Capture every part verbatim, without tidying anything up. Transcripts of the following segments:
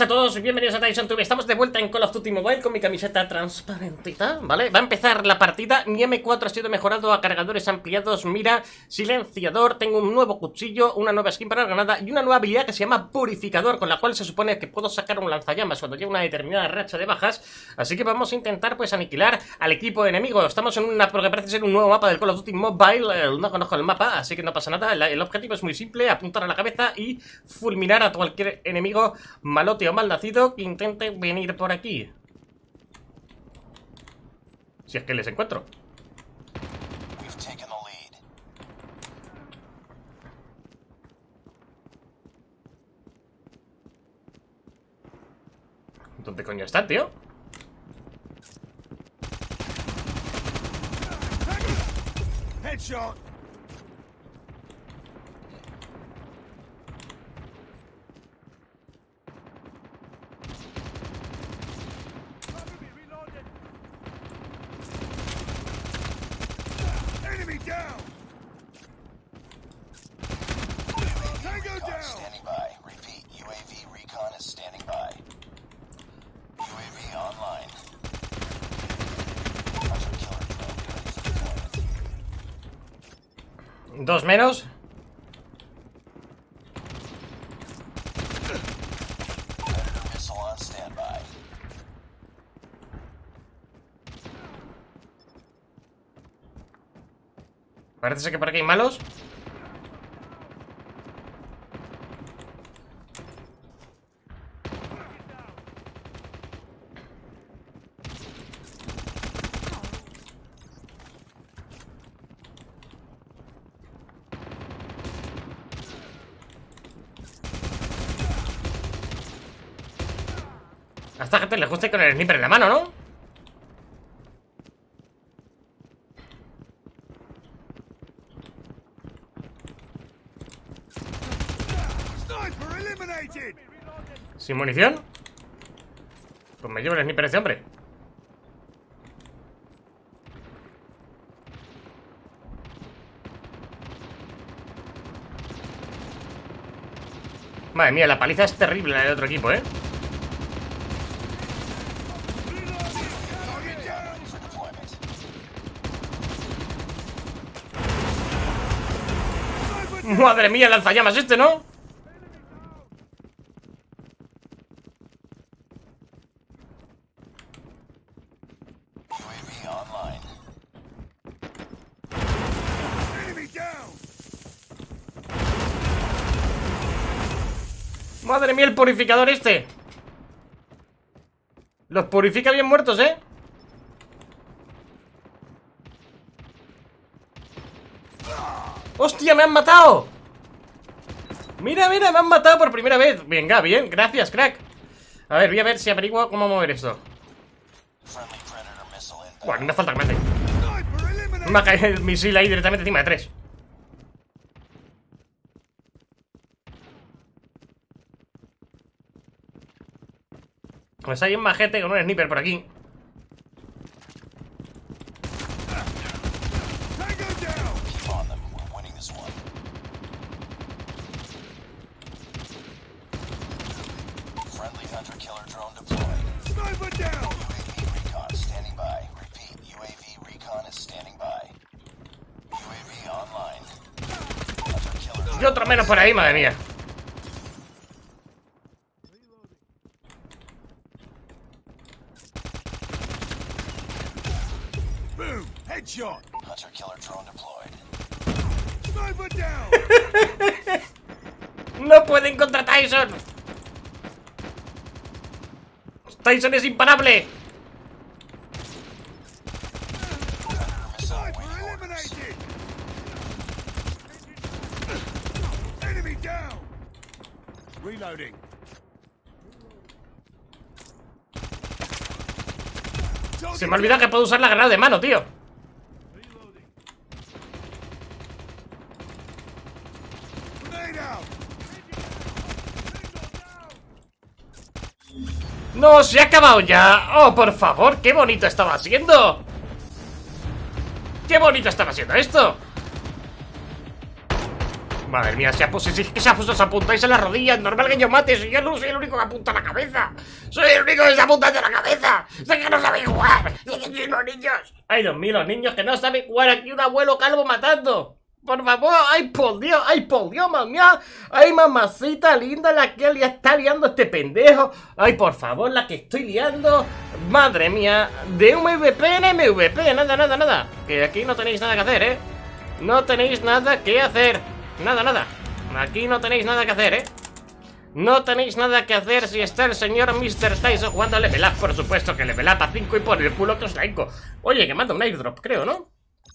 a todos, bienvenidos a TysonTube. Estamos de vuelta en Call of Duty Mobile con mi camiseta transparentita, ¿vale? Va a empezar la partida. Mi eme cuatro ha sido mejorado a cargadores ampliados, mira, silenciador. Tengo un nuevo cuchillo, una nueva skin para la granada y una nueva habilidad que se llama Purificador, con la cual se supone que puedo sacar un lanzallamas cuando llegue una determinada racha de bajas. Así que vamos a intentar, pues, aniquilar al equipo enemigo. Estamos en una, porque parece ser un nuevo mapa del Call of Duty Mobile. No conozco el mapa, así que no pasa nada. El objetivo es muy simple, apuntar a la cabeza y fulminar a cualquier enemigo malote o malnacido que intente venir por aquí. Si es que les encuentro. ¿Dónde coño está, tío? Headshot. Enemy down. Tango down. Standing by. Repeat. U A V recon is standing by. U A V online. Dos menos. Missile on standby. Parece que por aquí hay malos. A esta gente les gusta ir con el sniper en la mano, ¿no? Sniper eliminated. ¿Sin munición? Pues me llevo el sniper ese hombre. Madre mía, la paliza es terrible la del otro equipo, ¿eh? Madre mía, lanzallamas este, ¿no? Madre mía, el purificador este. Los purifica bien muertos, ¿eh? ¡Hostia, me han matado! Mira, mira, me han matado por primera vez. Venga, bien, gracias, crack. A ver, voy a ver si averiguo cómo mover esto. Bueno, no falta que me hace. Me ha caído el misil ahí directamente encima de tres. Pues hay un majete con un sniper por aquí. Y otro menos por ahí, madre mía. Boom. Headshot. Hunter killer drone deployed. Sniper down. No pueden contra Tyson. Tyson es imparable. Sniper eliminated. Enemy down. Reloading. Se me ha olvidado que puedo usar la granada de mano, tío. No, se ha acabado ya. Oh, por favor, qué bonito estaba siendo. Qué bonito estaba siendo esto. Madre mía, se ha puesto, si es que se ha puesto, os apuntáis en las rodillas. Normal que yo mate, si yo no soy el único que apunta a la cabeza. Soy el único que está apuntando a la cabeza. Sé que no sabéis jugar. Sé que sois los niños. Ay, Dios mío, los niños que no saben jugar. Aquí un abuelo calvo matando. Por favor, ay, por Dios, ay, por Dios, mamá. Ay, mamacita linda, la que le está liando este pendejo. Ay, por favor, la que estoy liando. Madre mía, de M V P en M V P, nada, nada, nada. Que aquí no tenéis nada que hacer, ¿eh? No tenéis nada que hacer. Nada, nada. Aquí no tenéis nada que hacer, ¿eh? No tenéis nada que hacer si está el señor mister Tyson jugando a Level Up. Por supuesto que Level Up a cinco y por el culo que os traigo. Oye, que manda un airdrop, creo, ¿no?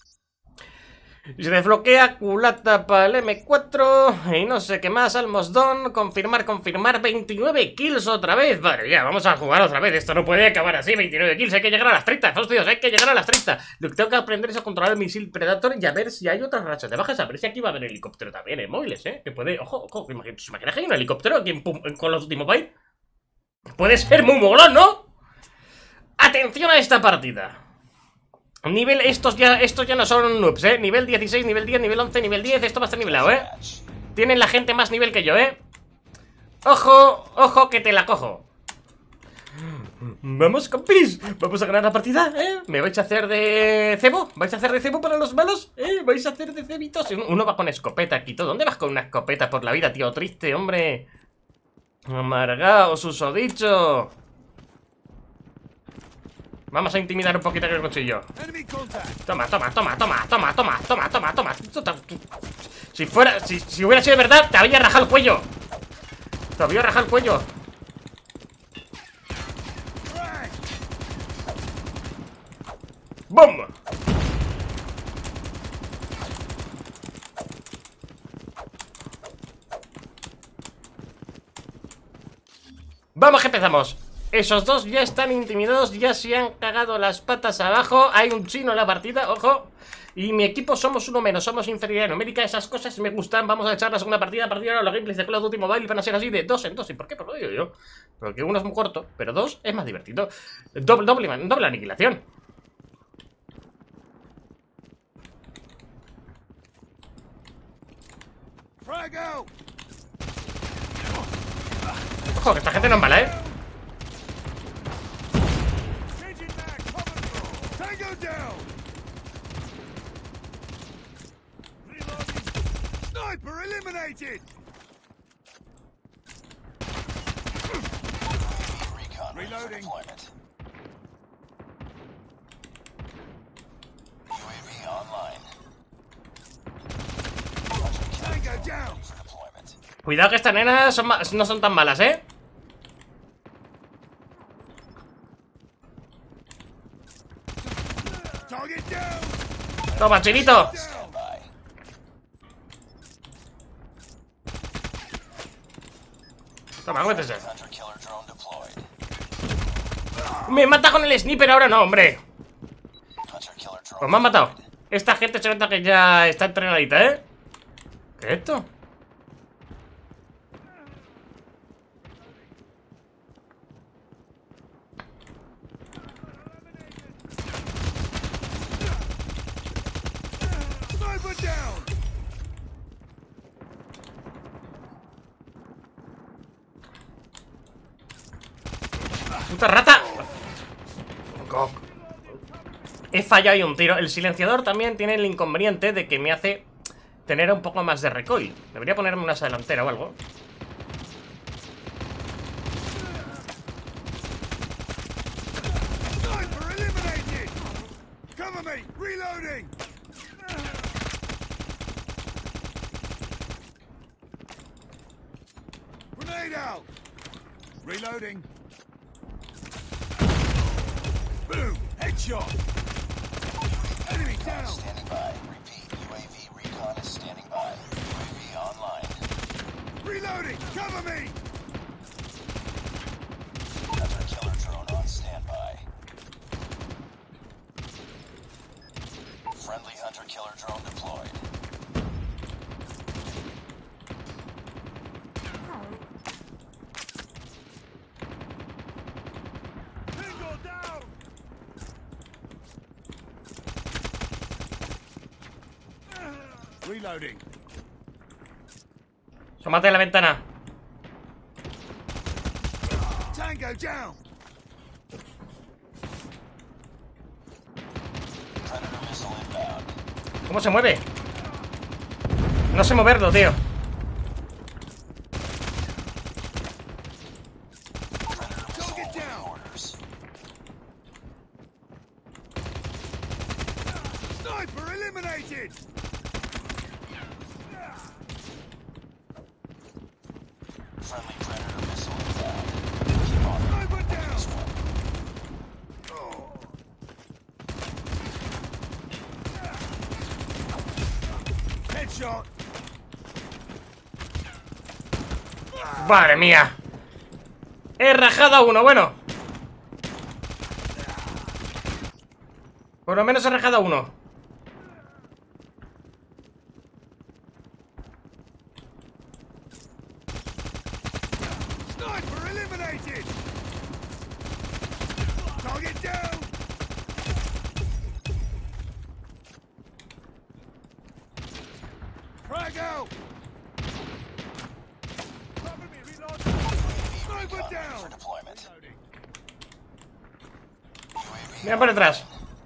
Y se desbloquea culata para el eme cuatro. Y no sé qué más, Almosdón. Confirmar, confirmar, veintinueve kills otra vez. Vale, ya, vamos a jugar otra vez. Esto no puede acabar así, veintinueve kills. Hay que llegar a las treinta, hostias, hay que llegar a las treinta. Lo que tengo que aprender es a controlar el misil Predator y a ver si hay otras rachas de bajas. A ver si aquí va a haber helicóptero también, en móviles, eh. Que puede, ojo, ojo, ¿te imaginas que hay un helicóptero aquí en, en Call of Duty Mobile? Puede ser muy molón, ¿no? Atención a esta partida. Nivel, estos ya, estos ya no son noobs, eh. Nivel dieciséis, nivel diez, nivel once, nivel diez. Esto va a estar nivelado, eh. Tienen la gente más nivel que yo, eh. Ojo, ojo que te la cojo. Vamos, compis. Vamos a ganar la partida, eh. ¿Me vais a hacer de cebo? ¿Vais a hacer de cebo para los malos? ¿Eh? ¿Vais a hacer de cebitos? Uno va con escopeta aquí todo. ¿Dónde vas con una escopeta por la vida, tío? Triste, hombre. Amargado, susodicho. Vamos a intimidar un poquito con el cuchillo. Toma, toma, toma, toma, toma, toma, toma, toma, toma. Si fuera, si, si hubiera sido verdad, te había rajado el cuello. Te había rajado el cuello. ¡Bum! Vamos que empezamos. Esos dos ya están intimidados, ya se han cagado las patas abajo. Hay un chino en la partida, ojo. Y mi equipo somos uno menos, somos inferioridad numérica. Esas cosas me gustan, vamos a echar la segunda partida. A partir de ahora los gameplays de Call of Duty Mobile van a ser así de dos en dos. ¿Y por qué? Pues lo digo yo. Porque uno es muy corto, pero dos es más divertido. Doble, doble, doble aniquilación. Ojo, que esta gente no es mala, ¿eh? Sniper eliminated. Reloading. U A V online. Tango down. Cuidado que estas nenas son no son tan malas, ¿eh? Target down. Toma, chinito. Toma, métese. Me mata con el sniper, ahora no, hombre. Pues me han matado. Esta gente se nota que ya está entrenadita, ¿eh? ¿Qué es esto? Sniper down. ¡Puta rata! He fallado ahí un tiro. El silenciador también tiene el inconveniente de que me hace tener un poco más de recoil. Debería ponerme una delantera o algo. Sniper eliminated. Cover me. Reloading. Grenade out. Reloading. Boom! Headshot! Enemy down! Standing by. Repeat. U A V recon is standing by. U A V online. Reloading! Cover me! Hunter killer drone on standby. Friendly hunter killer drone deployed. Tango down! Reloading. Tómate la ventana. Tango down. Predator missile inbound. ¿Cómo se mueve? No sé moverlo, tío. Predator missile get awaiting down. orders. Sniper eliminated. Friendly Predator missile inbound. Keep on Sniper it. down. This one. Oh. Headshot. Madre mía. He rajado a uno, bueno. Por lo menos he rajado a uno. Sniper eliminated. Target down. Frag out. Cover me, reload. Sniper Recon ready for down. deployment. U A V Mira por detrás.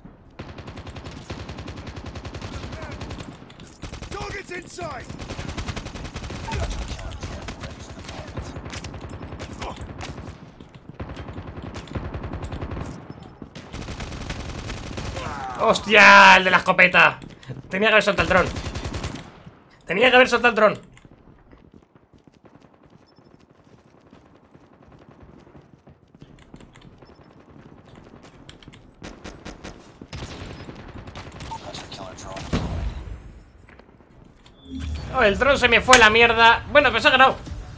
Targets in sight. killer drone ready for deployment. ¡Hostia! El de la escopeta. Tenía que haber soltado el dron. Tenía que haber soltado el dron. Hunter killer drone deployed. Oh, el dron se me fue a la mierda. Bueno, pues ha ganado.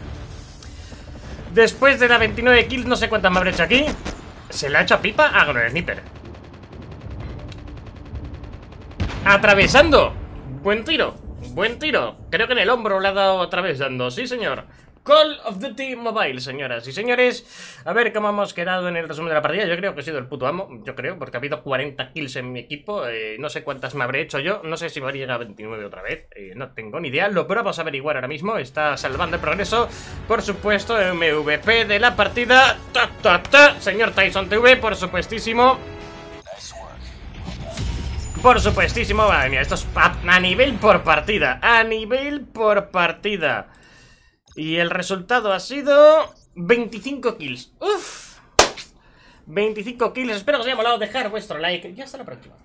Después de la veintinueve kills, no sé cuántas me habré hecho aquí. ¿Se la ha hecho a pipa? Ah, con el sniper. Atravesando. Buen tiro. Buen tiro. Creo que en el hombro le ha dado atravesando. Sí, señor. Call of Duty Mobile, señoras y señores. A ver cómo hemos quedado en el resumen de la partida. Yo creo que he sido el puto amo. Yo creo, porque ha habido cuarenta kills en mi equipo. eh, No sé cuántas me habré hecho yo. No sé si me habré llegado a veintinueve otra vez. eh, No tengo ni idea. Lo vamos a averiguar ahora mismo. Está salvando el progreso. Por supuesto, M V P de la partida. Ta, ta, ta. Señor Tyson T V, por supuestísimo. Nice work. Por supuestísimo. Madre mía, esto es a, a nivel por partida. A nivel por partida. Y el resultado ha sido veinticinco kills. Uf. veinticinco kills. Espero que os haya molado. Dejar vuestro like. Y hasta la próxima.